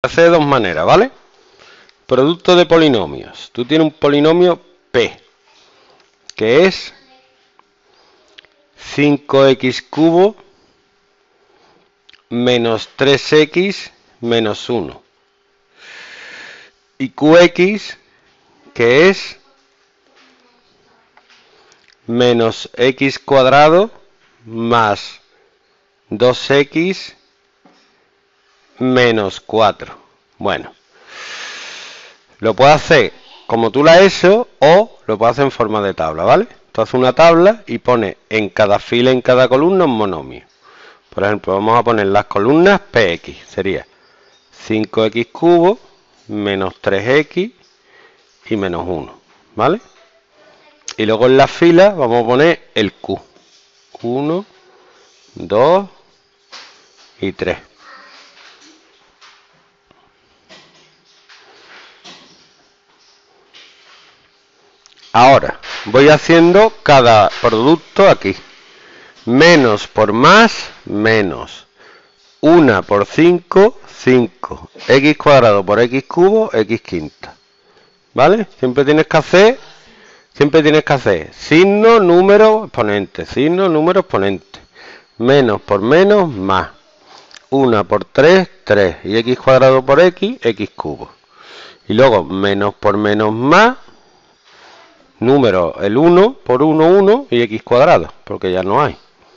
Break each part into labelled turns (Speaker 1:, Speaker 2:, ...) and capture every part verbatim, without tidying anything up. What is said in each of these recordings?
Speaker 1: hacer de dos maneras, ¿vale? Producto de polinomios. Tú tienes un polinomio P, que es cinco equis cubo menos tres equis menos uno. Y Qx, que es menos x cuadrado más dos equis menos cuatro. Bueno, lo puedo hacer como tú lo has hecho o lo puedo hacer en forma de tabla, ¿vale? Tú haces una tabla y pones en cada fila, en cada columna, un monomio. Por ejemplo, vamos a poner las columnas Px, sería cinco equis cubo menos tres equis y menos uno, ¿vale? Y luego en la fila vamos a poner el Q. uno, dos y tres. Ahora voy haciendo cada producto aquí. Menos por más, menos. uno por cinco, cinco. X cuadrado por X cubo, X quinta. ¿Vale? Siempre tienes que hacer, siempre tienes que hacer signo, número, exponente. Signo, número, exponente. Menos por menos, más. uno por tres, tres. Y X cuadrado por X, X cubo. Y luego menos por menos, más. Número, el uno por uno, uno y X cuadrado, porque ya no hay.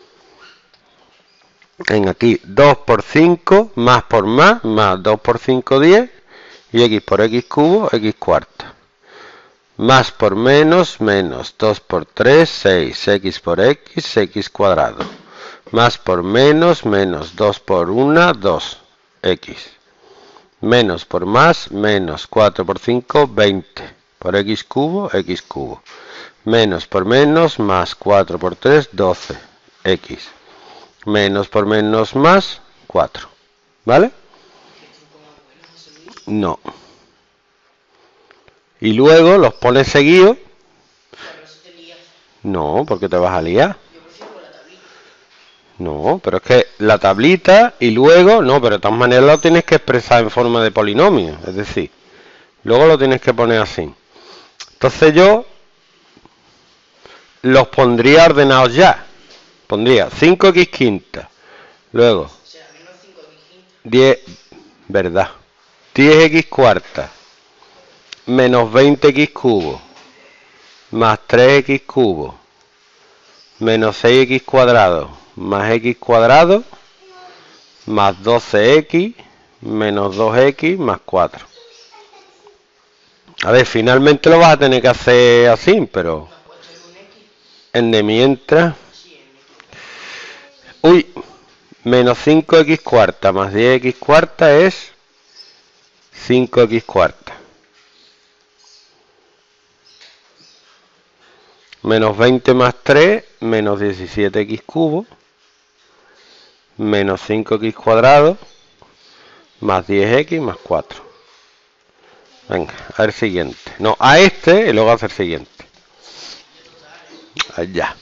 Speaker 1: En aquí dos por cinco, más por más, más dos por cinco, diez, y X por X cubo, X cuarta. Más por menos, menos, dos por tres, seis, X por X, X cuadrado. Más por menos, menos, dos por uno, dos, X. Menos por más, menos, cuatro por cinco, veinte. Por X cubo, X cubo. Menos por menos, más cuatro por tres, doce, X. Menos por menos, más cuatro. ¿Vale? No. Y luego los pones seguidos. No, porque te vas a liar. No, pero es que la tablita y luego, no, pero de todas maneras lo tienes que expresar en forma de polinomio. Es decir, luego lo tienes que poner así. Entonces yo los pondría ordenados ya. Pondría cinco equis quinta. Luego diez, verdad. diez equis cuarta. Menos veinte equis cubo. Más tres equis cubo. Menos seis equis cuadrado. Más X cuadrado. Más doce equis. Menos dos equis más cuatro. A ver, finalmente lo vas a tener que hacer así, pero en de mientras. Uy, menos cinco equis cuarta más diez equis cuarta es cinco equis cuarta. Menos veinte más tres, menos diecisiete equis cubo. Menos cinco equis cuadrado, más diez equis más cuatro. Venga, a ver siguiente. No, a este y luego a hacer siguiente. Allá.